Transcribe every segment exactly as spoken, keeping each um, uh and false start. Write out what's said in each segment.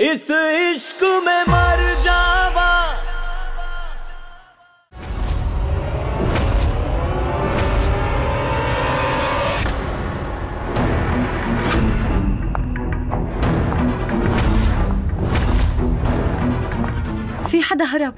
इस इश्क में मर जावा। في حدا هرب.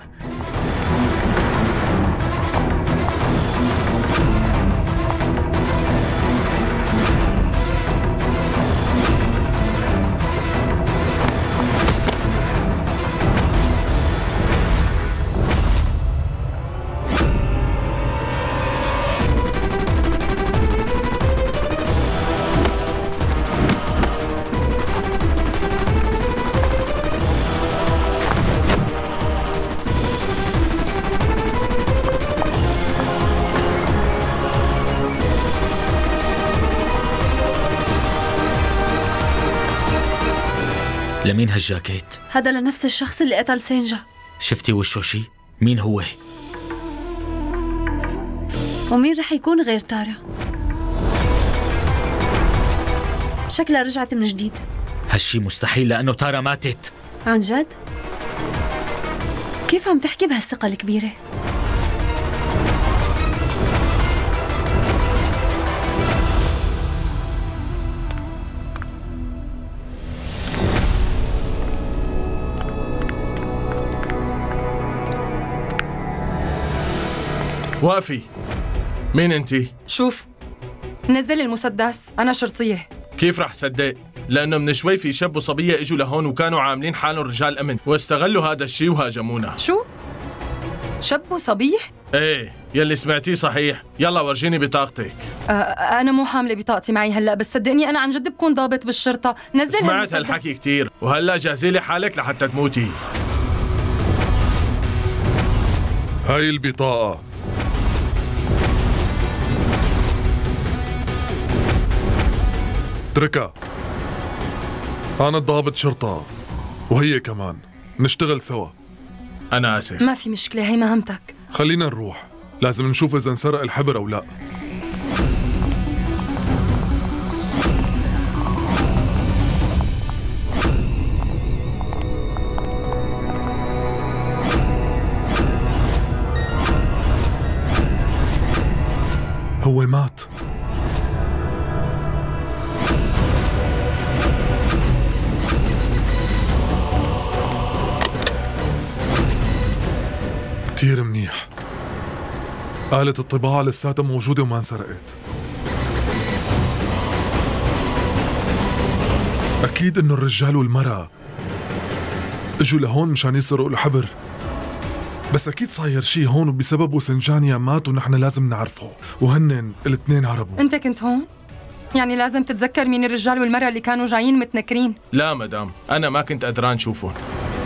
لمين هالجاكيت؟ هذا لنفس الشخص اللي قتل سينجا. شفتي وشه شي؟ مين هو؟ ومين رح يكون غير تارا؟ شكلها رجعت من جديد. هالشي مستحيل لأنه تارا ماتت. عن جد؟ كيف عم تحكي بهالثقة الكبيرة؟ وقفي. مين انتي؟ شوف، نزل المسدس، أنا شرطية. كيف رح صدق؟ لأنه من شوي في شاب وصبية اجوا لهون وكانوا عاملين حالهم رجال أمن واستغلوا هذا الشيء وهاجمونا. شو؟ شاب وصبية؟ ايه، يلي سمعتيه صحيح. يلا ورجيني بطاقتك. آه أنا مو حاملة بطاقتي معي هلأ، بس صدقني أنا عن جد بكون ضابط بالشرطة. نزل سمعت هالحكي كتير، وهلأ جهزي لي حالك لحتى تموتي. هاي البطاقة. اتركها. أنا ضابط شرطة وهي كمان، نشتغل سوا. أنا آسف. ما في مشكلة، هي مهمتك. خلينا نروح، لازم نشوف إذا انسرق الحبر أو لا. هو مات. كتير منيح. آلة الطباعة لساتها موجودة وما انسرقت. أكيد إنه الرجال والمرأة اجوا لهون مشان يسرقوا الحبر، بس أكيد صاير شي هون وبسببه سنجانيا مات ونحن لازم نعرفه، وهن الاثنين هربوا. أنت كنت هون؟ يعني لازم تتذكر مين الرجال والمرأة اللي كانوا جايين متنكرين. لا مدام، أنا ما كنت قدران شوفهم.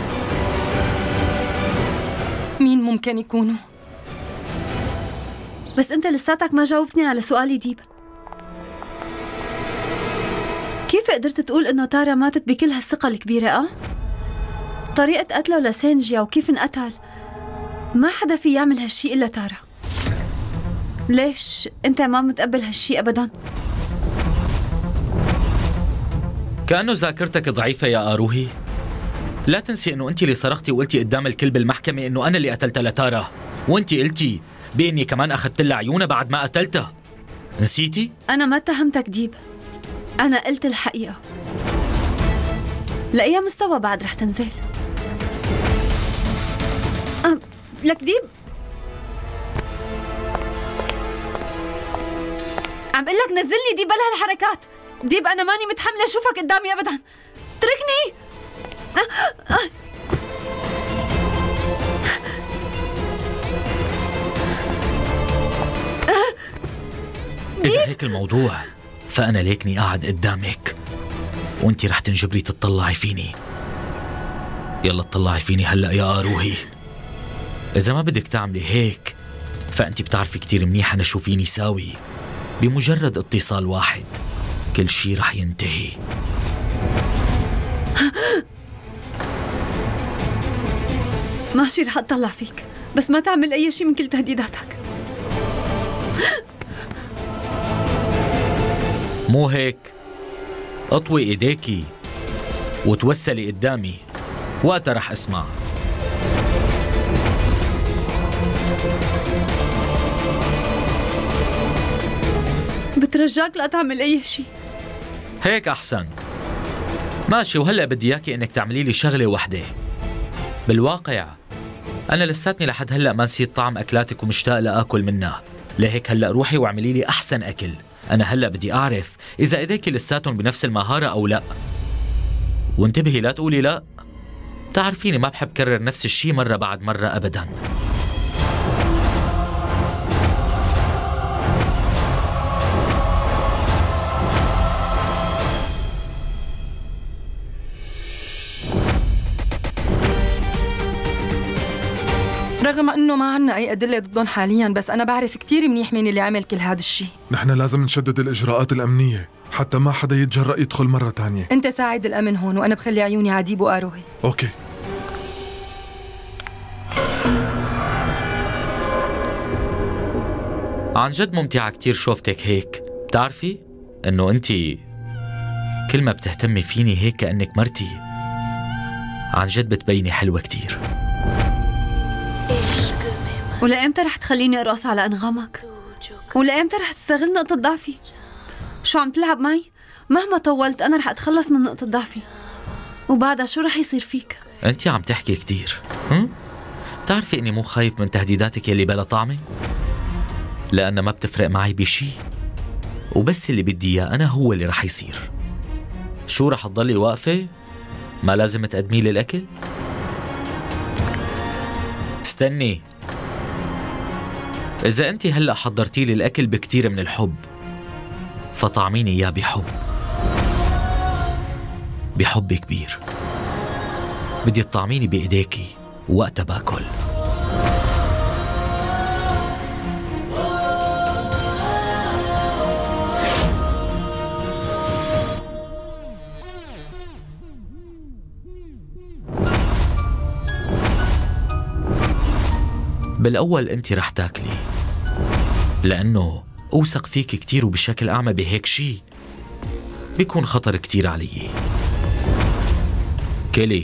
مين ممكن يكونوا؟ بس أنت لساتك ما جاوبتني على سؤالي ديب. كيف قدرت تقول إنه تارا ماتت بكل هالثقة الكبيرة؟ أه؟ طريقة قتله لسينجيا وكيف انقتل، ما حدا في يعمل هالشي إلا تارا. ليش أنت ما متقبل هالشي أبداً؟ كأنه ذاكرتك ضعيفة يا آروهي. لا تنسي إنه أنت اللي صرختي وقلتي قدام الكل بالمحكمة إنه أنا اللي قتلت لتارا، وأنت قلتي بإني كمان أخذت لها عيونها بعد ما قتلتها. نسيتي؟ أنا ما اتهمتك ديب، أنا قلت الحقيقة. لأي مستوى بعد رح تنزل؟ أه لك ديب، عم قل لك نزلني ديب بلا هالحركات. ديب أنا ماني متحملة أشوفك قدامي أبداً، اتركني. أه أه. إذا هيك الموضوع فأنا ليكني قاعد قدامك وانتي رح تنجبري تطلعي فيني. يلا تطلعي فيني هلأ يا آروهي. إذا ما بدك تعملي هيك فأنتي بتعرفي كتير منيح أنا شو فيني ساوي. بمجرد اتصال واحد كل شي رح ينتهي. ماشي رح أطلع فيك، بس ما تعمل أي شي من كل تهديداتك. مو هيك، اطوي ايديكي وتوسلي قدامي. وقتها رح اسمع. بترجاك لا تعمل أي شيء. هيك أحسن. ماشي، وهلأ بدي إياكي إنك تعملي لي شغلة وحدة. بالواقع أنا لساتني لحد هلأ ما نسيت طعم أكلاتك ومشتاق لآكل منها، لهيك هلأ روحي واعملي لي أحسن أكل. أنا هلأ بدي أعرف إذا إيديكي لساتهم بنفس المهارة أو لا. وانتبهي لا تقولي لا، تعرفيني ما بحب كرر نفس الشي مرة بعد مرة أبداً. رغم انه ما عنا اي ادله ضدهم حاليا، بس انا بعرف كتير منيح مين اللي عمل كل هذا الشيء. نحن لازم نشدد الاجراءات الامنيه حتى ما حدا يتجرأ يدخل مره تانية. انت ساعد الامن هون وانا بخلي عيوني على ديب واروهي. اوكي. عن جد ممتعة كتير شوفتك هيك. بتعرفي انه انت كل ما بتهتمي فيني هيك كأنك مرتي، عن جد بتبيني حلوة كتير. ولأمتى رح تخليني أرقص على أنغامك؟ ولأمتى رح تستغل نقطة ضعفي؟ شو عم تلعب معي؟ مهما طولت أنا رح أتخلص من نقطة ضعفي، وبعدها شو رح يصير فيك؟ أنت عم تحكي كتير. هم؟ بتعرفي إني مو خايف من تهديداتك يلي بلا طعمة؟ لأن ما بتفرق معي بشي، وبس اللي بدي إياه أنا هو اللي رح يصير. شو رح تضلي واقفة؟ ما لازم تقدمي لي الأكل؟ استني، إذا أنت هلأ حضرتي لي الأكل بكتير من الحب فطعميني إياه بحب، بحب كبير. بدي تطعميني بإيديكي وقتها باكل. بالأول أنت رح تاكلي لأنه أوثق فيك كتير، وبشكل أعمى بهيك شي بيكون خطر كتير علي. كلي.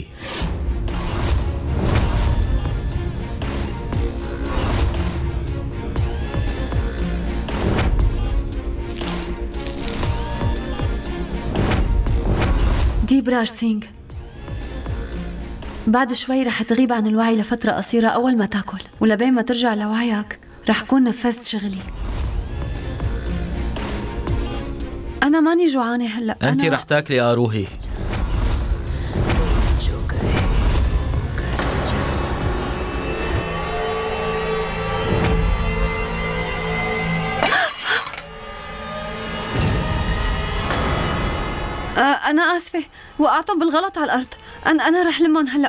ديب راج سينغ، بعد شوي رح تغيب عن الوعي لفترة قصيرة أول ما تاكل، ولبين ما ترجع لوعيك رح كون نفذت شغلي. أنا ماني جوعانة هلأ. أنت أنا... رح تاكلي يا روحي. أنا آسفة، وقعتهم بالغلط على الأرض. أنا أنا رح لمهم هلأ.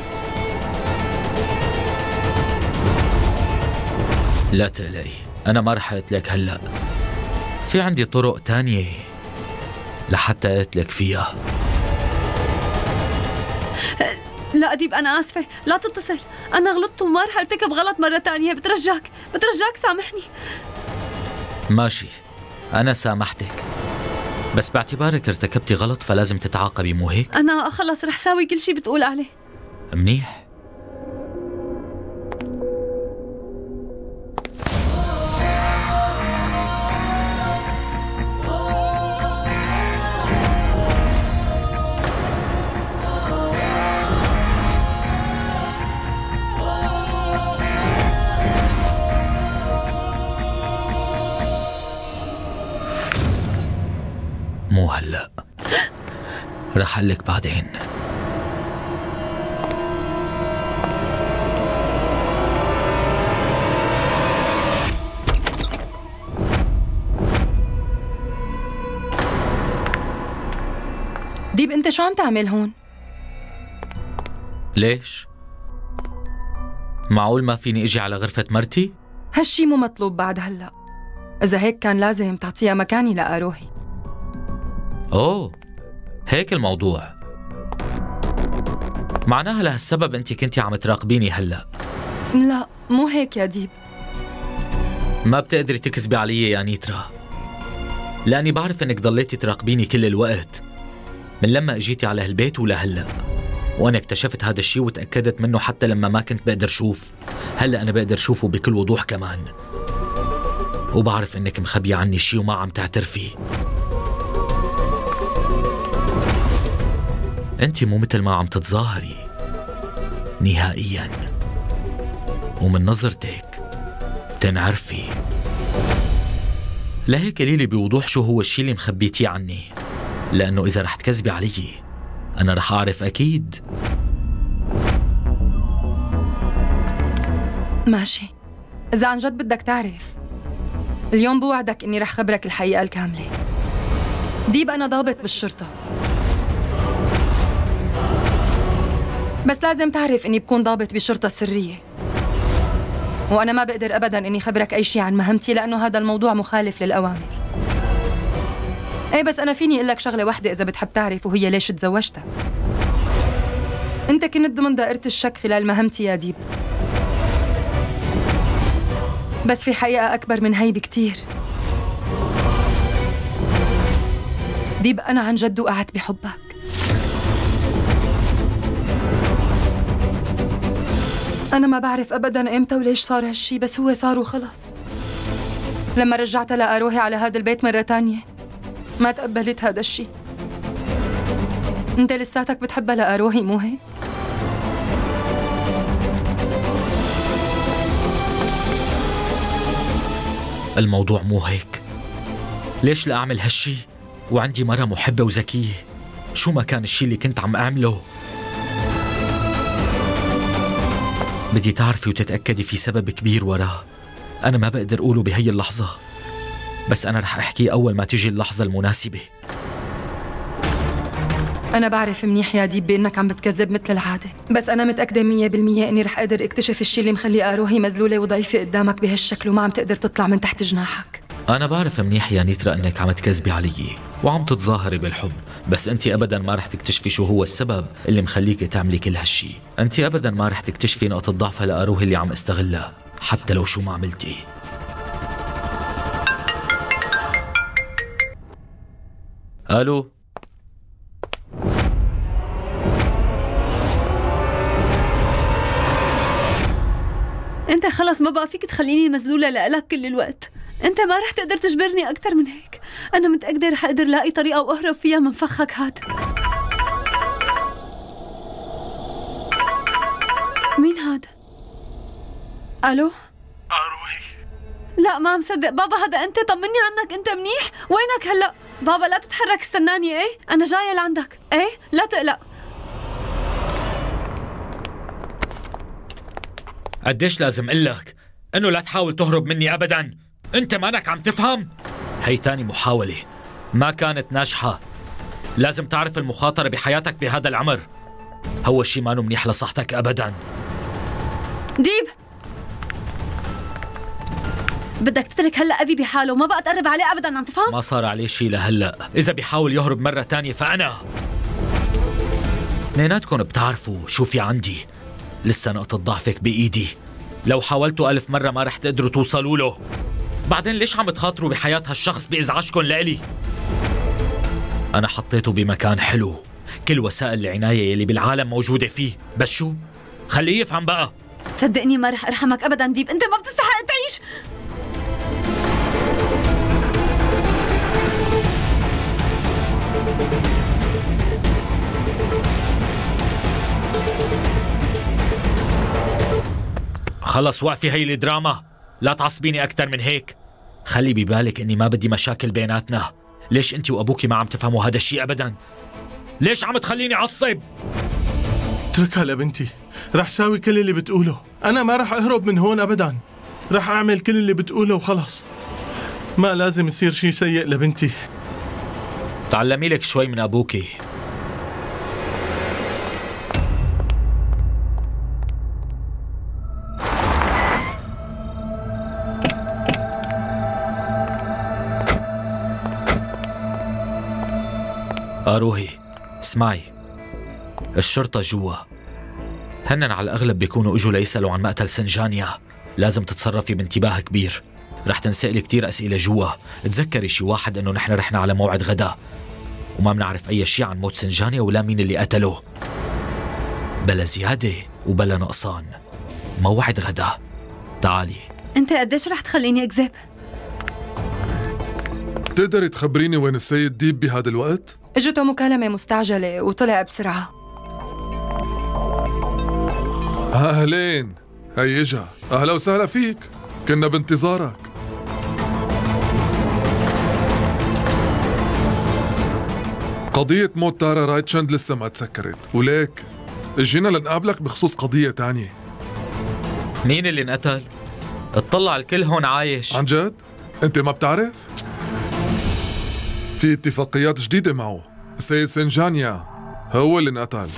لا تقلقي، أنا ما رح أقتلك هلأ. في عندي طرق تانية لحتى أقتلك فيها. لا أديب، أنا آسفة، لا تتصل. أنا غلطت وما رح أرتكب غلط مرة تانية. بترجاك بترجاك سامحني. ماشي، أنا سامحتك، بس باعتبارك ارتكبتي غلط فلازم تتعاقبي، مو هيك؟ أنا خلص رح ساوي كل شي بتقول عليه. منيح. مو هلأ، رح أقلك بعدين. ديب انت شو عم تعمل هون؟ ليش؟ معقول ما فيني اجي على غرفة مرتي؟ هالشي مو مطلوب بعد هلأ. إذا هيك كان لازم تعطيها مكاني لأروحي. أوه، هيك الموضوع. معناها لهالسبب أنت كنتي عم تراقبيني هلأ؟ لا مو هيك يا ديب. ما بتقدري تكذبي علي يا نيترا، لأني بعرف إنك ضليتي تراقبيني كل الوقت من لما اجيتي على هالبيت ولهلأ. وأنا اكتشفت هذا الشيء وتأكدت منه حتى لما ما كنت بقدر شوف. هلأ أنا بقدر شوفه بكل وضوح كمان، وبعرف إنك مخبية عني شيء وما عم تعترفي. أنت مو مثل ما عم تتظاهري نهائياً، ومن نظرتك بتنعرفي. لهيك قولي لي بوضوح شو هو الشيء اللي مخبيتيه عني، لأنه إذا رح تكذبي علي أنا رح أعرف أكيد. ماشي، إذا عن جد بدك تعرف، اليوم بوعدك إني رح خبرك الحقيقة الكاملة. ديب أنا ضابط بالشرطة، بس لازم تعرف إني بكون ضابط بشرطة السرية، وأنا ما بقدر أبداً إني خبرك أي شيء عن مهمتي لأنه هذا الموضوع مخالف للأوامر. إيه بس أنا فيني أقول لك شغلة واحدة إذا بتحب تعرف، وهي ليش تزوجتك. أنت كنت ضمن دائرة الشك خلال مهمتي يا ديب، بس في حقيقة أكبر من هي بكتير. ديب أنا عن جد وقعت بحبك. أنا ما بعرف أبداً إمتى وليش صار هالشي، بس هو صار وخلص. لما رجعت لقى روحي على هذا البيت مرة تانية ما تقبلت هذا الشي. أنت لساتك بتحبها لأروهي مو هيك؟ الموضوع مو هيك. ليش لا أعمل هالشي وعندي مرة محبة وذكية؟ شو ما كان الشي اللي كنت عم أعمله. بدي تعرفي وتتأكدي في سبب كبير وراه، أنا ما بقدر أقوله بهي اللحظة، بس أنا رح أحكيه أول ما تجي اللحظة المناسبة. أنا بعرف منيح يا ديب بإنك عم بتكذب مثل العادة، بس أنا متأكدة مية بالمية إني رح أقدر اكتشف الشي اللي مخلي أروهي مذلولة وضعيفة قدامك بهالشكل وما عم تقدر تطلع من تحت جناحك. أنا بعرف منيح يا نيترا إنك عم تكذبي علي وعم تتظاهري بالحب، بس أنت أبداً ما رح تكتشفي شو هو السبب اللي مخليكي تعملي كل هالشي. أنت أبداً ما رح تكتشفي نقطة ضعفها لأروهي اللي عم استغلها حتى لو شو ما عملتي. ألو، انت خلص ما بقى فيك تخليني مذلولة لإلك كل الوقت. انت ما رح تقدر تجبرني اكثر من هيك. انا متأكدة رح اقدر لاقي طريقة واهرب فيها من فخك هاد. مين هاد؟ الو؟ أروهي. لا ما عم صدق بابا، هذا انت؟ طمني عنك، انت منيح؟ وينك هلا؟ بابا لا تتحرك، استناني. ايه انا جاية لعندك. ايه لا تقلق. قديش لازم قلك انه لا تحاول تهرب مني ابدا؟ انت مانك عم تفهم؟ هي تاني محاولة ما كانت ناجحة. لازم تعرف المخاطرة بحياتك بهذا العمر هو شي مانو منيح لصحتك ابدا. ديب بدك تترك هلا ابي بحاله وما بقى تقرب عليه ابدا، عم تفهم؟ ما صار عليه شي لهلا، اذا بيحاول يهرب مرة تانية فانا. اثنيناتكم بتعرفوا شو في عندي، لسه نقطة ضعفك بإيدي، لو حاولتوا ألف مرة ما رح تقدروا توصلوا له. بعدين ليش عم تخاطروا بحياة هالشخص بإزعاجكم لإلي؟ أنا حطيته بمكان حلو، كل وسائل العناية يلي بالعالم موجودة فيه، بس شو؟ خليه يفهم بقى. صدقني ما رح أرحمك أبدا ديب، أنت ما بتستحق تعيش. خلص وقفي هي الدراما، لا تعصبيني أكثر من هيك. خلي ببالك إني ما بدي مشاكل بيناتنا. ليش أنت وأبوكي ما عم تفهموا هذا الشيء أبداً؟ ليش عم تخليني أعصب؟ اتركها لبنتي، رح ساوي كل اللي بتقوله. أنا ما رح أهرب من هون أبداً، رح أعمل كل اللي بتقوله وخلص. ما لازم يصير شيء سيء لبنتي. تعلمي لك شوي من أبوكي. أروهي اسمعي، الشرطة جوا، هنن على الأغلب بيكونوا إجوا ليسألوا عن مقتل سنجانيا. لازم تتصرفي بانتباه كبير، رح تنسألي كتير أسئلة جوا. تذكري شي واحد إنه نحن رحنا على موعد غدا وما بنعرف أي شيء عن موت سنجانيا ولا مين اللي قتله. بلا زيادة وبلا نقصان. موعد غدا، تعالي. انت قديش رح تخليني اكذب؟ تقدري تخبريني وين السيد ديب بهذا الوقت؟ اجته مكالمة مستعجلة وطلع بسرعة. أهلين، هي إجا. أهلا وسهلا فيك، كنا بانتظارك. قضية موت تارا رايتشند لسه ما تسكرت، وليك اجينا لنقابلك بخصوص قضية تانية. مين اللي انقتل؟ اطلع الكل هون عايش. عن جد؟ انت ما بتعرف؟ في اتفاقيات جديدة معه. السيد سنجانيا هو اللي انقتل.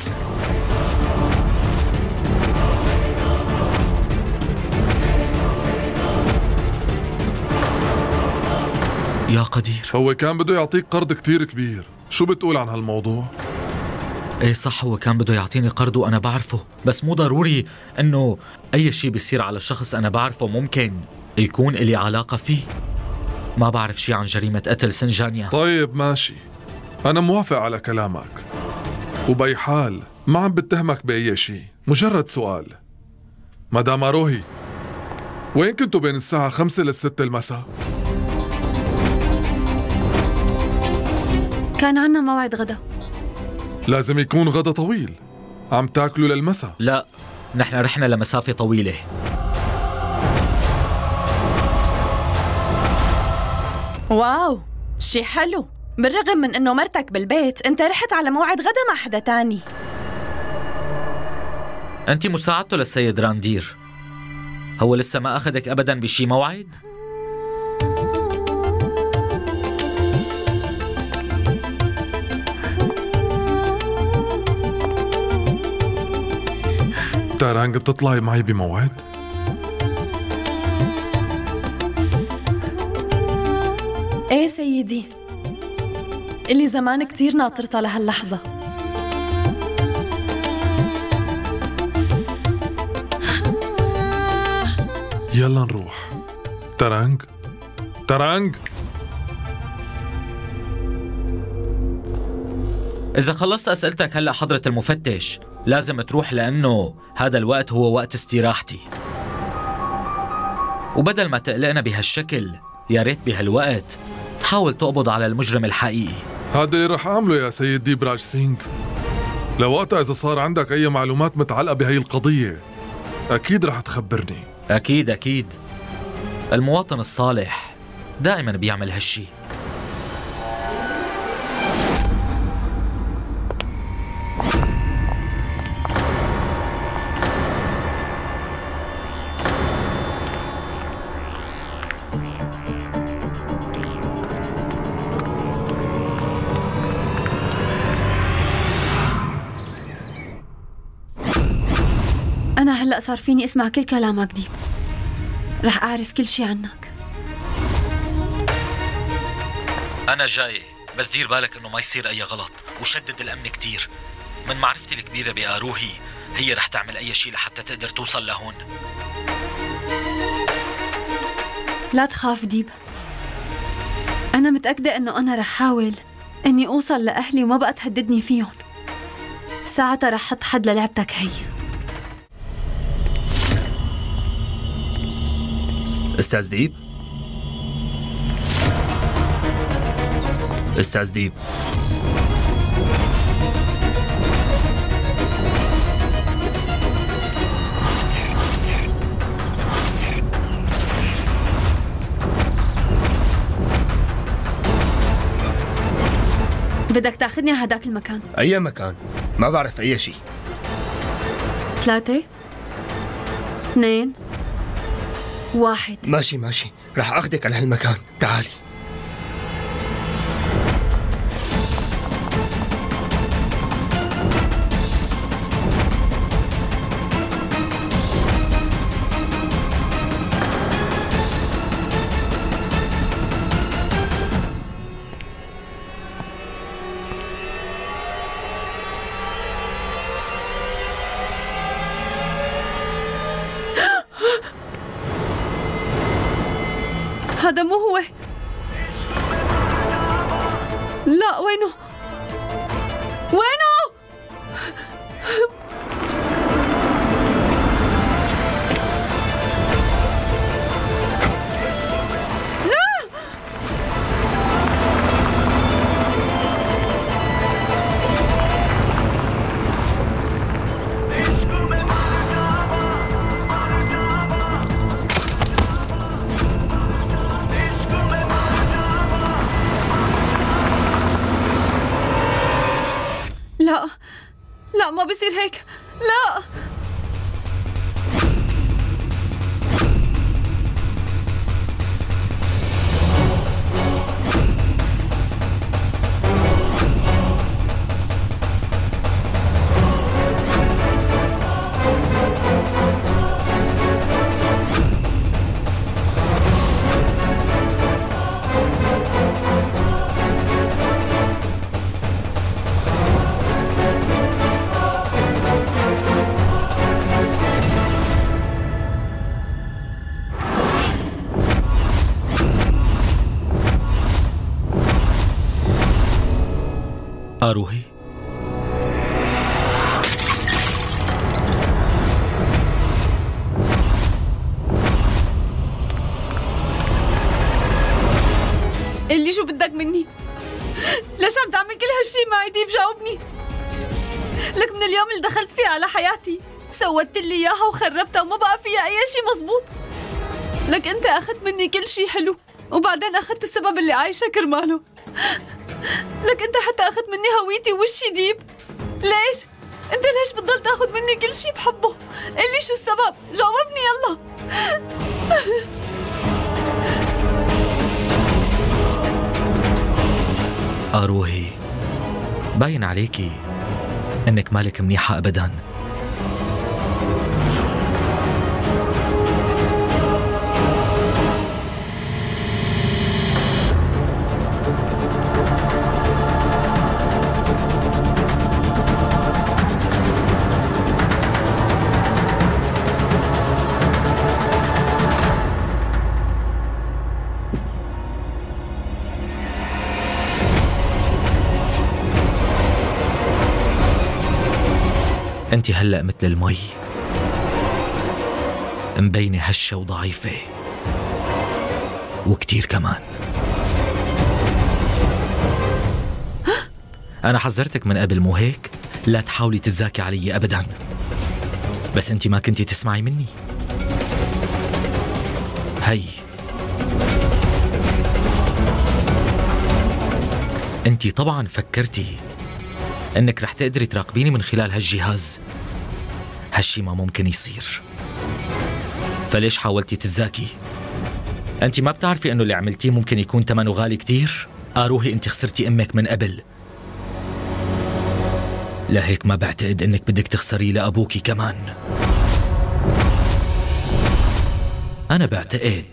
يا قدير، هو كان بده يعطيك قرض كتير كبير. شو بتقول عن هالموضوع؟ ايه صح، هو كان بده يعطيني قرض وانا بعرفه، بس مو ضروري انه اي شيء بيصير على شخص انا بعرفه ممكن يكون إلي علاقة فيه. ما بعرف شيء عن جريمة قتل سنجانيا. طيب ماشي، أنا موافق على كلامك، وبأي حال ما عم بتهمك بأي شيء. مجرد سؤال، مدام أروهي، وين كنتوا بين الساعة خمسة للستة المساء؟ كان عنا موعد غدا. لازم يكون غدا طويل. عم تاكلوا للمساء؟ لا، نحن رحنا لمسافة طويلة. واو، شي حلو. بالرغم من انه مرتك بالبيت، انت رحت على موعد غدا مع حدا تاني. انت مساعدته للسيد راندير، هو لسه ما اخذك ابدا بشي موعد؟ تارانج بتطلعي معي بموعد؟ ايه سيدي، اللي زمان كتير ناطرتها لهاللحظة. يلا نروح. تارانج، تارانج، إذا خلصت أسئلتك هلأ حضرة المفتش لازم تروح، لأنه هذا الوقت هو وقت استراحتي. وبدل ما تقلقنا بهالشكل، يا ريت بهالوقت تحاول تقبض على المجرم الحقيقي. هذا اللي رح أعمله يا سيد ديب راج سينغ. لوقتها إذا صار عندك أي معلومات متعلقة بهي القضية أكيد رح تخبرني. أكيد أكيد، المواطن الصالح دائما بيعمل هالشي. أنا هلأ صار فيني أسمع كل كلامك ديب، رح أعرف كل شي عنك. أنا جاي، بس دير بالك إنه ما يصير أي غلط، وشدد الأمن كتير. من معرفتي الكبيرة بآروهي، هي رح تعمل أي شي لحتى تقدر توصل لهون. لا تخاف ديب، أنا متأكدة إنه أنا رح حاول إني أوصل لأهلي وما بقى تهددني فيهم. ساعتها رح حط حد للعبتك هي. أستاذ ديب؟ أستاذ ديب، بدك تاخذني على هداك المكان. أي مكان؟ ما بعرف أي شيء. ثلاثة، اثنين، واحد. ماشي ماشي، رح أخذك على هالمكان، تعالي. هذا مو هو. لا لا ما بصير هيك، لا. آروهي، اللي شو بدك مني؟ ليش عم تعمل كل هالشي معي؟ ديب جاوبني. لك من اليوم اللي دخلت فيه على حياتي سوت لي اياها وخربتها وما بقى فيها اي شي مزبوط. لك انت اخذت مني كل شي حلو وبعدين اخذت السبب اللي عايشه كرماله. لك انت حتى اخذت مني هويتي ووشي ديب. ليش؟ انت ليش بتضل تاخذ مني كل شي بحبه؟ قلي شو السبب؟ جاوبني يلا. آروهي، باين عليكي انك مالك منيحة ابدا. انت هلأ مثل المي، مبينة هشة وضعيفة وكتير كمان. أنا حذرتك من قبل مو هيك؟ لا تحاولي تتزاكي علي أبدا، بس انت ما كنتي تسمعي مني. هي انت طبعا فكرتي انك رح تقدري تراقبيني من خلال هالجهاز. هالشي ما ممكن يصير، فليش حاولتي تتزاكي؟ انت ما بتعرفي انه اللي عملتيه ممكن يكون ثمنه غالي كتير؟ آروهي، انت خسرتي امك من قبل، لهيك ما بعتقد انك بدك تخسري لأبوكي كمان. انا بعتقد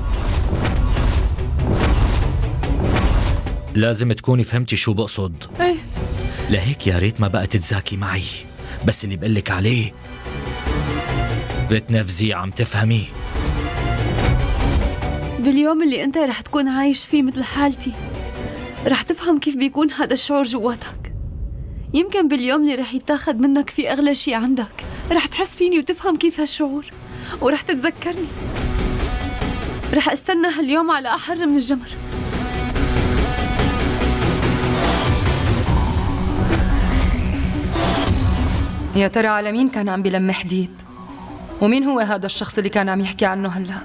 لازم تكوني فهمتي شو بقصد. ايه، لهيك يا ريت ما بقى تتزاكي معي، بس اللي بقلك عليه بتنفذي. عم تفهمي؟ باليوم اللي انت رح تكون عايش فيه مثل حالتي رح تفهم كيف بيكون هذا الشعور جواتك. يمكن باليوم اللي رح يتاخد منك فيه اغلى شي عندك رح تحس فيني وتفهم كيف هالشعور ورح تتذكرني. رح استنى هاليوم على احر من الجمر. يا ترى على مين كان عم بيلمح ديب؟ ومين هو هذا الشخص اللي كان عم يحكي عنه هلأ؟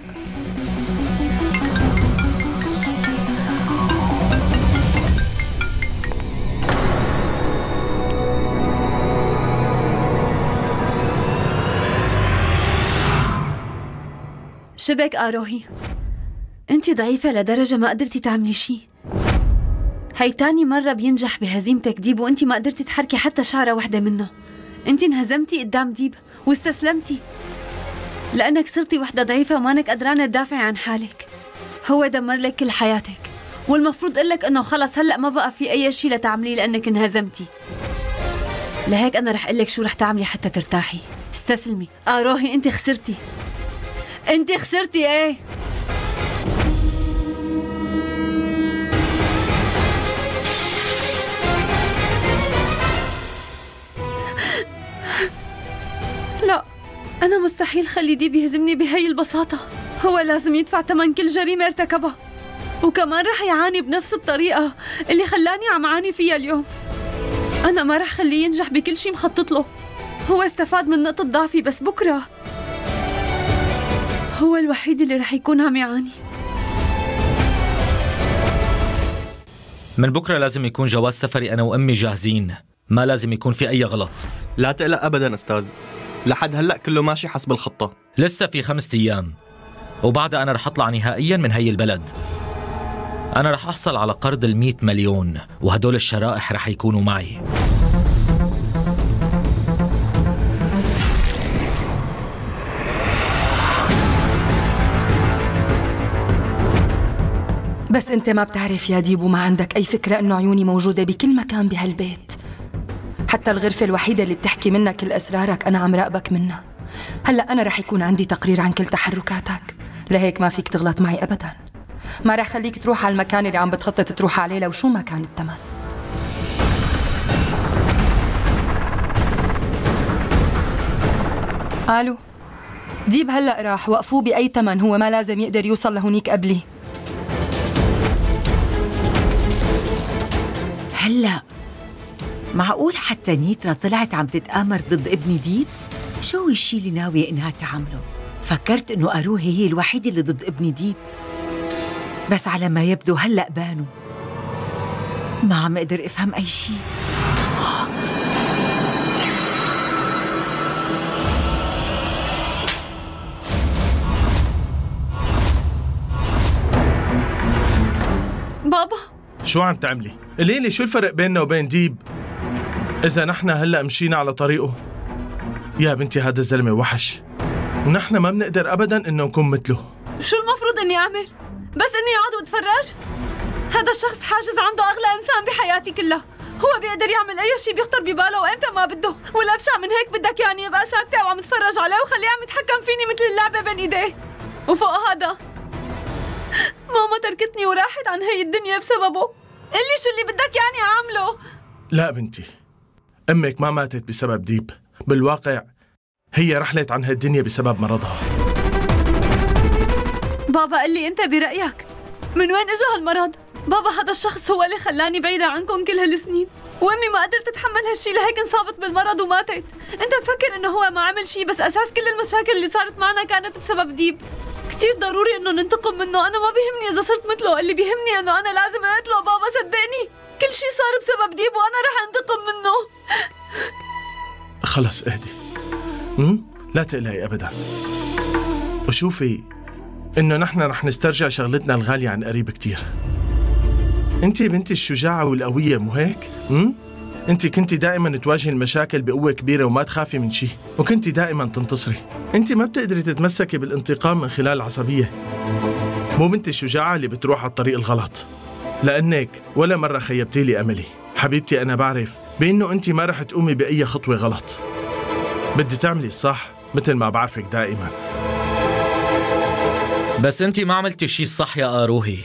شبك آروهي، انت ضعيفة لدرجة ما قدرتي تعملي شي. هي تاني مرة بينجح بهزيمتك ديب وانت ما قدرتي تحركي حتى شعرة وحدة منه. انت انهزمتي قدام ديب واستسلمتي لأنك صرتي وحدة ضعيفة ومانك قدرانة تدافعي عن حالك. هو دمر لك كل حياتك والمفروض قلك انه خلص هلأ ما بقى في اي شي لتعمليه لأنك انهزمتي. لهيك انا رح قلك شو رح تعملي حتى ترتاحي. استسلمي. آروهي، انت خسرتي، انت خسرتي. ايه، لا، أنا مستحيل خلي ديب يهزمني بهي البساطة. هو لازم يدفع ثمن كل جريمة ارتكبها، وكمان رح يعاني بنفس الطريقة اللي خلاني عم عاني فيها اليوم. أنا ما رح خليه ينجح بكل شي مخطط له. هو استفاد من نقطة ضعفي، بس بكرة هو الوحيد اللي رح يكون عم يعاني. من بكرة لازم يكون جواز سفري أنا وأمي جاهزين. ما لازم يكون في أي غلط. لا تقلق أبدا أستاذ، لحد هلأ كله ماشي حسب الخطة. لسه في خمسة أيام وبعدها أنا رح أطلع نهائيا من هي البلد. أنا رح أحصل على قرض المئة مليون وهدول الشرائح رح يكونوا معي. بس انت ما بتعرف يا ديب وما عندك أي فكرة إنه عيوني موجودة بكل مكان بهالبيت. حتى الغرفة الوحيدة اللي بتحكي منها كل أسرارك أنا عم راقبك منها. هلأ أنا رح يكون عندي تقرير عن كل تحركاتك، لهيك ما فيك تغلط معي أبداً. ما رح خليك تروح على المكان اللي عم بتخطط تروح عليه لو شو ما كان الثمن. الو ديب هلأ راح، وقفوه بأي ثمن، هو ما لازم يقدر يوصل لهونيك قبلي. هلأ معقول حتى نيترا طلعت عم تتآمر ضد ابني ديب؟ شو الشي اللي ناوية إنها تعمله؟ فكرت إنه أروهي هي الوحيدة اللي ضد ابني ديب، بس على ما يبدو هلأ بانوا. ما عم أقدر أفهم أي شي. بابا شو عم تعملي؟ قليلي شو الفرق بيننا وبين ديب؟ إذا نحن هلأ مشينا على طريقه، يا بنتي هذا الزلمة وحش، ونحن ما بنقدر أبداً إنه نكون مثله. شو المفروض إني أعمل؟ بس إني أقعد وأتفرج؟ هذا الشخص حاجز عنده أغلى إنسان بحياتي كلها، هو بيقدر يعمل أي شيء بيخطر بباله وإمتى ما بده، والأبشع من هيك بدك يعني أبقى ساكتة وعم أتفرج عليه وخليه عم يتحكم فيني مثل اللعبة بين إيديه. وفوق هذا ماما تركتني وراحت عن هي الدنيا بسببه. قلي شو اللي بدك يعني أعمله؟ لا بنتي، أمك ما ماتت بسبب ديب، بالواقع هي رحلت عن هالدنيا بسبب مرضها. بابا قل لي أنت برأيك من وين إجا هالمرض؟ بابا هذا الشخص هو اللي خلاني بعيدة عنكم كل هالسنين، وأمي ما قدرت تتحمل هالشي لهيك انصابت بالمرض وماتت. أنت مفكر إنه هو ما عمل شي، بس أساس كل المشاكل اللي صارت معنا كانت بسبب ديب. كتير ضروري إنه ننتقم منه، أنا ما بيهمني إذا صرت مثله، اللي بيهمني إنه أنا لازم أقتله. بابا صدقني كل شي صار بسبب ديب وأنا رح أنتقم منه. خلص اهدي، امم لا تقلقي أبدا، وشوفي إنه نحن رح نسترجع شغلتنا الغالية عن قريب كتير. أنتِ بنتي الشجاعة والقوية مو هيك؟ امم أنتِ كنتي دائما تواجهي المشاكل بقوة كبيرة وما تخافي من شيء، وكنتي دائما تنتصري. أنتِ ما بتقدري تتمسكي بالانتقام من خلال العصبية. مو بنتي الشجاعة اللي بتروح على الطريق الغلط، لأنك ولا مرة خيبتي لي أملي. حبيبتي أنا بعرف بأنه أنتِ ما رح تقومي بأي خطوة غلط، بدي تعملي الصح مثل ما بعرفك دائما. بس أنت ما عملتي الشيء الصح يا آروهي.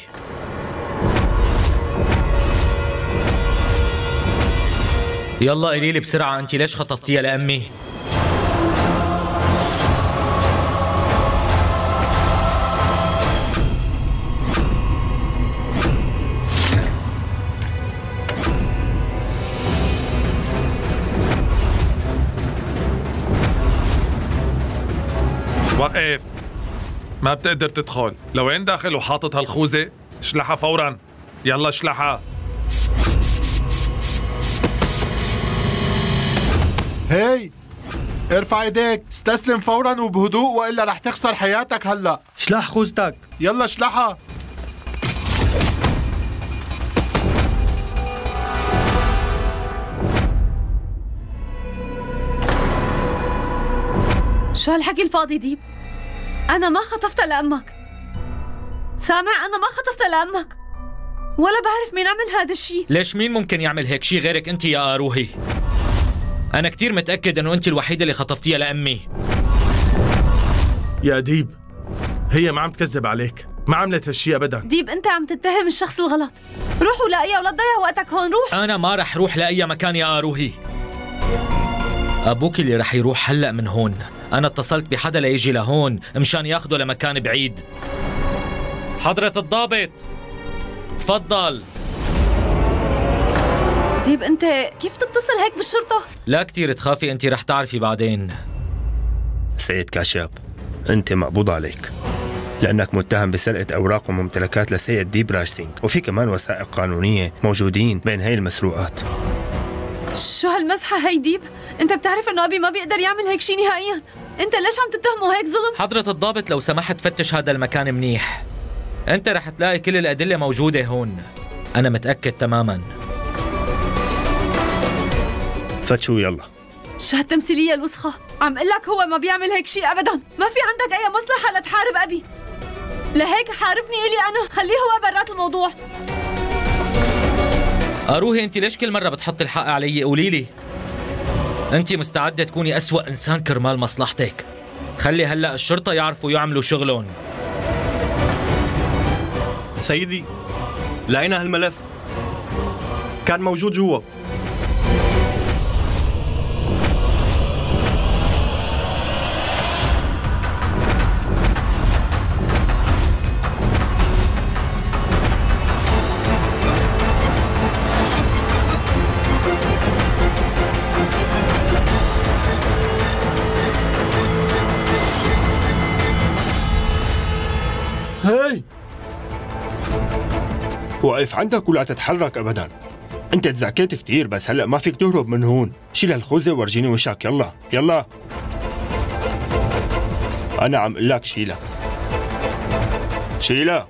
يلا قولي لي بسرعة، أنت ليش خطفتيها لأمي؟ وقف، ما بتقدر تدخل. لوين داخل وحاطط هالخوذة؟ اشلحها فورا، يلا اشلحها. هي ارفع ايديك، استسلم فورا وبهدوء والا رح تخسر حياتك. هلا اشلح خوذتك، يلا اشلحها. شو هالحكي الفاضي ديب؟ أنا ما خطفتها لأمك، سامع؟ أنا ما خطفتها لأمك، ولا بعرف مين عمل هذا الشيء. ليش مين ممكن يعمل هيك شيء غيرك أنت يا آروهي؟ أنا كتير متأكد إنه أنت الوحيدة اللي خطفتيها لأمي. يا ديب هي ما عم تكذب عليك، ما عملت هالشيء أبدا. ديب أنت عم تتهم الشخص الغلط، روح ولاقيها ولا تضيع وقتك هون. روح. أنا ما رح روح لأي مكان يا آروهي، أبوك اللي رح يروح هلأ من هون. أنا اتصلت بحدا ليجي لهون مشان ياخده لمكان بعيد. حضرة الضابط تفضل. ديب أنت كيف تتصل هيك بالشرطة؟ لا كتير تخافي، أنت رح تعرفي بعدين. سيد كاشاب، أنت مقبوض عليك لأنك متهم بسرقة أوراق وممتلكات لسيد ديب راج سينغ، وفي كمان وثائق قانونية موجودين بين هاي المسروقات. شو هالمزحة هي ديب؟ انت بتعرف انه ابي ما بيقدر يعمل هيك شي نهائيا. انت ليش عم تتهمه هيك ظلم؟ حضرة الضابط لو سمحت فتش هذا المكان منيح. انت رح تلاقي كل الأدلة موجودة هون، أنا متأكد تماما. فتشوا يلا. شو هالتمثيلية الوسخة؟ عم قل لك هو ما بيعمل هيك شيء أبدا، ما في عندك أي مصلحة لتحارب أبي. لهيك حاربني إلي أنا، خليه هو برات الموضوع. أروهي أنت ليش كل مرة بتحطي الحق علي؟ قولي لي أنت مستعدة تكوني أسوأ إنسان كرمال مصلحتك. خلي هلأ الشرطة يعرفوا يعملوا شغلهم. سيدي لقينا هالملف، كان موجود جوا. هاي واقف عندك ولا تتحرك ابدا. انت تزعكيت كتير بس هلا ما فيك تهرب من هون. شيل هالخوذه وورجيني وشك. يلا يلا، انا عم اقول لك شيلها شيلها.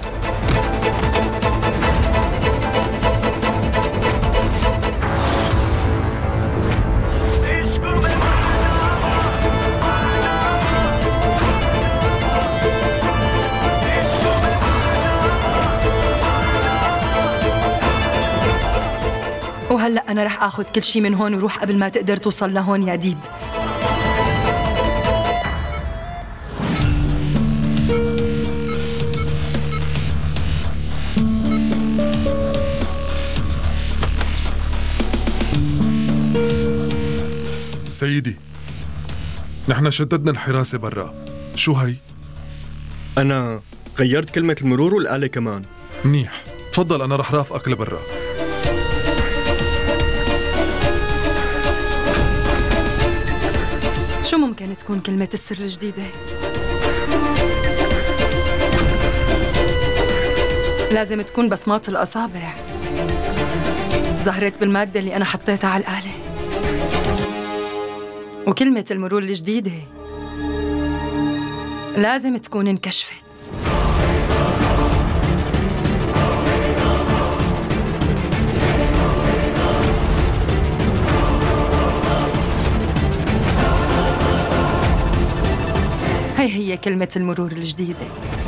وهلأ أنا رح آخذ كل شي من هون وروح قبل ما تقدر توصل لهون يا ديب. سيدي نحن شددنا الحراسة برا. شو هي؟ أنا غيرت كلمة المرور والآلة كمان. منيح، تفضل أنا رح رافقك لبرا. شو ممكن تكون كلمة السر الجديدة؟ لازم تكون بصمات الأصابع ظهرت بالمادة اللي أنا حطيتها على الآلة. وكلمة المرور الجديدة لازم تكون انكشفت. هي هي كلمة المرور الجديدة.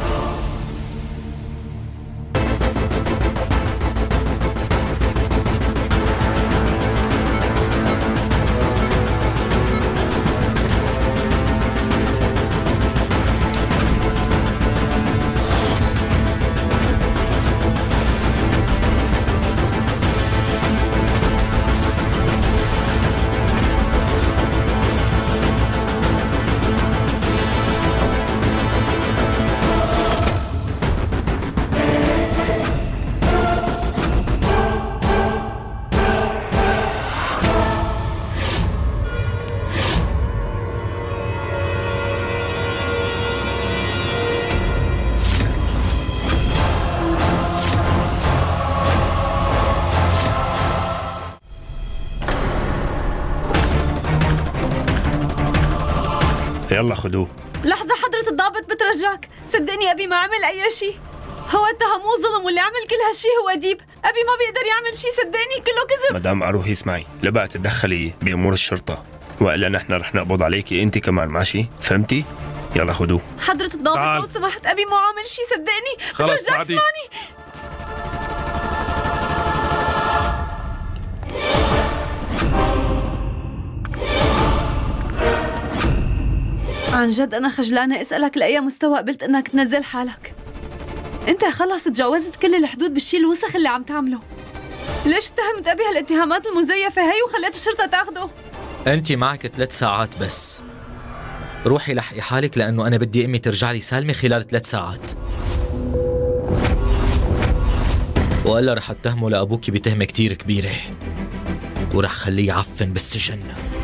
يلا خدوه. لحظة حضرة الضابط بترجاك، صدقني أبي ما عمل أي شيء. هو اتهموه ظلم واللي عمل كل هالشي هو ديب. أبي ما بيقدر يعمل شيء، صدقني كله كذب. مدام أروهي اسمعي، لا بقى تتدخلي بأمور الشرطة وإلا نحن رح نقبض عليكي أنت كمان، ماشي؟ فهمتي؟ يلا خدوه. حضرة الضابط لو سمحت، أبي ما عامل شيء صدقني. خلص بترجاك اسمعني. عن جد أنا خجلانة أسألك لأي مستوى قبلت إنك تنزل حالك. أنت خلص تجاوزت كل الحدود بالشي الوسخ اللي عم تعمله. ليش اتهمت أبي هالاتهامات المزيفة هي وخليت الشرطة تاخده؟ أنت معك ثلاث ساعات بس، روحي لحقي حالك لأنه أنا بدي أمي ترجع لي سالمة خلال ثلاث ساعات، وإلا رح أتهمه لأبوكي بتهمة كتير كبيرة ورح خليه يعفن بالسجن.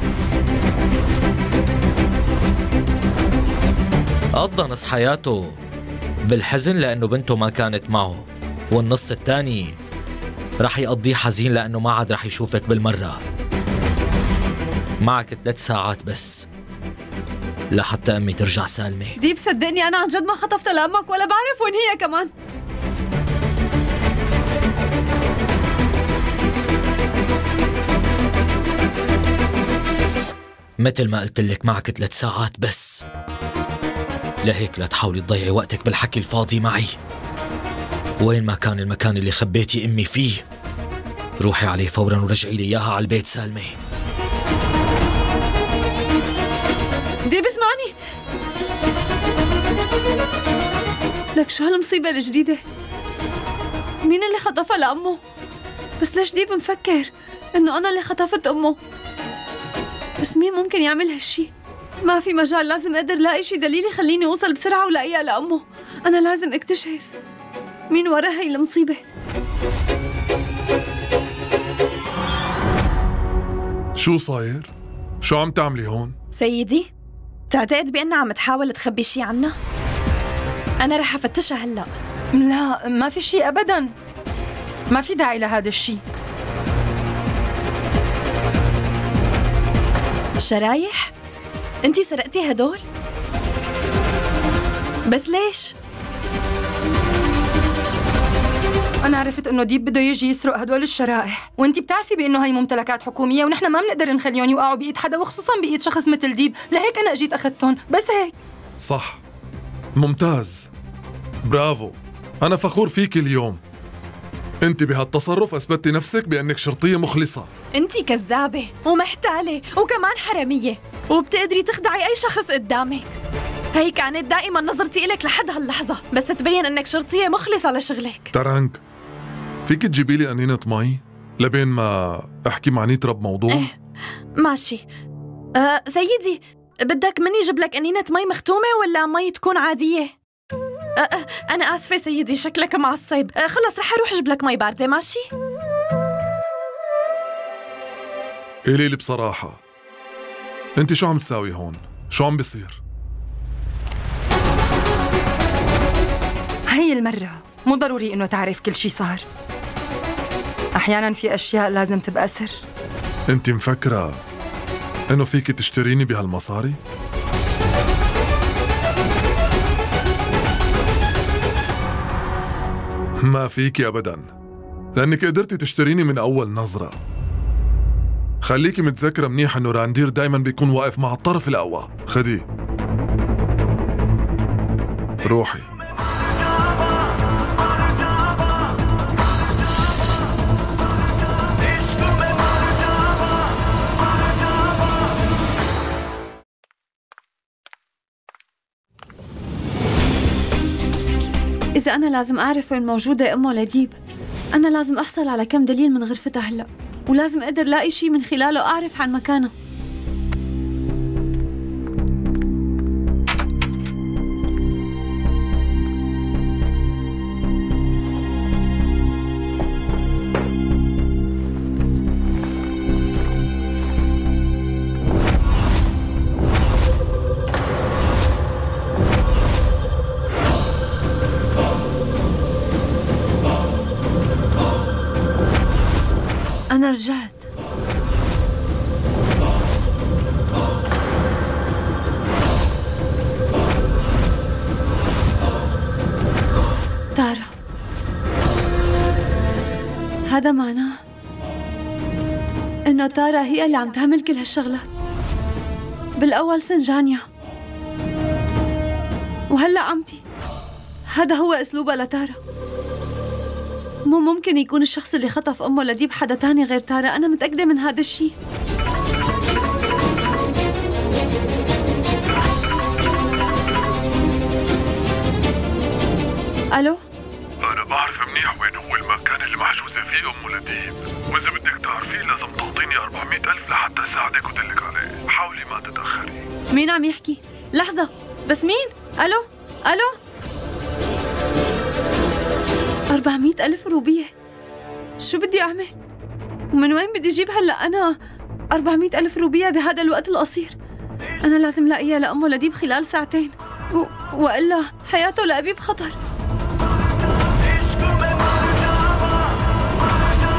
قضى نص حياته بالحزن لأنه بنته ما كانت معه، والنص الثاني رح يقضيه حزين لأنه ما عاد رح يشوفك بالمرة. معك ثلاث ساعات بس لحتى أمي ترجع سالمة. ديب صدقني أنا عن جد ما خطفت لأمك ولا بعرف وين هي كمان. مثل ما قلت لك معك ثلاث ساعات بس، لهيك لا تحاولي تضيعي وقتك بالحكي الفاضي معي. وين ما كان المكان اللي خبيتي أمي فيه روحي عليه فورا ورجعي لي إياها على البيت سالمة. ديب اسمعني، لك شو هالمصيبة الجديدة؟ مين اللي خطفها لأمه؟ بس ليش ديب مفكر إنه أنا اللي خطفت أمه؟ بس مين ممكن يعمل هالشي؟ ما في مجال، لازم أقدر لاقي شي دليل يخليني أوصل بسرعة ولاقيها لأمه. أنا لازم اكتشف مين ورا هاي المصيبة. شو صاير؟ شو عم تعملي هون؟ سيدي، تعتقد بأنها عم تحاول تخبي شي عنا؟ أنا رح أفتشها هلأ. لا ما في شي أبداً، ما في داعي لهذا الشي. شرايح؟ أنتي سرقتي هدول؟ بس ليش؟ أنا عرفت إنه ديب بده يجي يسرق هدول الشرائح، وأنتي بتعرفي بإنه هي ممتلكات حكومية ونحن ما بنقدر نخليهم يوقعوا بإيد حدا، وخصوصاً بإيد شخص مثل ديب، لهيك أنا أجيت أخذتهم، بس هيك. صح، ممتاز، برافو، أنا فخور فيك اليوم. أنت بهالتصرف أثبتي نفسك بأنك شرطية مخلصة. أنتي كذابة ومحتالة وكمان حرامية، وبتقدري تخدعي أي شخص قدامك. هي كانت دائما نظرتي إلك لحد هاللحظة، بس تبين أنك شرطية مخلصة لشغلك. ترانك، فيك تجيبي لي قنينة مي لبين ما أحكي مع نيترا بموضوع؟ إيه ماشي. أه سيدي، بدك مني جيب لك قنينة مي مختومة ولا مي تكون عادية؟ أه أه أنا آسفة سيدي، شكلك معصب. أه خلص رح أروح أجيب لك مي باردة، ماشي؟ قولي لي بصراحة، أنت شو عم تساوي هون؟ شو عم بيصير؟ هي المرة مو ضروري إنه تعرف كل شي صار. أحياناً في أشياء لازم تبقى سر. أنت مفكرة إنه فيك تشتريني بهالمصاري؟ ما فيكي أبداً، لأنك قدرتي تشتريني من أول نظرة. خليكي متذكرة منيح إنه راندير دايماً بيكون واقف مع الطرف الأقوى. خديه، روحي. إذا أنا لازم أعرف وين موجودة أمه لديب، أنا لازم أحصل على كم دليل من غرفتها هلأ، ولازم أقدر لاقي شي من خلاله أعرف عن مكانها. أنا رجعت. تارا، هذا معناه إنه تارا هي اللي عم تعمل كل هالشغلات. بالأول سنجانيا وهلأ عمتي. هذا هو أسلوبها لتارا. مو ممكن يكون الشخص اللي خطف أمه لديب حدا تاني غير تارا، أنا متأكدة من هذا الشيء. ألو؟ أنا بعرف منيح وين هو المكان اللي محجوزة فيه أم لديب، وإذا بدك تعرفيه لازم تعطيني أربعمية ألف لحتى ساعدك ودلك عليه. حاولي ما تتأخري. مين عم يحكي؟ لحظة، بس مين؟ ألو؟ ألو؟ أربعمية ألف روبية؟ شو بدي أعمل؟ ومن وين بدي أجيب هلأ أنا أربعمية ألف روبية بهذا الوقت القصير؟ أنا لازم لاقيها لأمه لديب خلال ساعتين، و... وإلا حياته لأبي بخطر.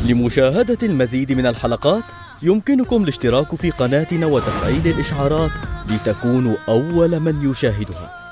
لمشاهدة المزيد من الحلقات يمكنكم الاشتراك في قناتنا وتفعيل الإشعارات لتكونوا أول من يشاهدها.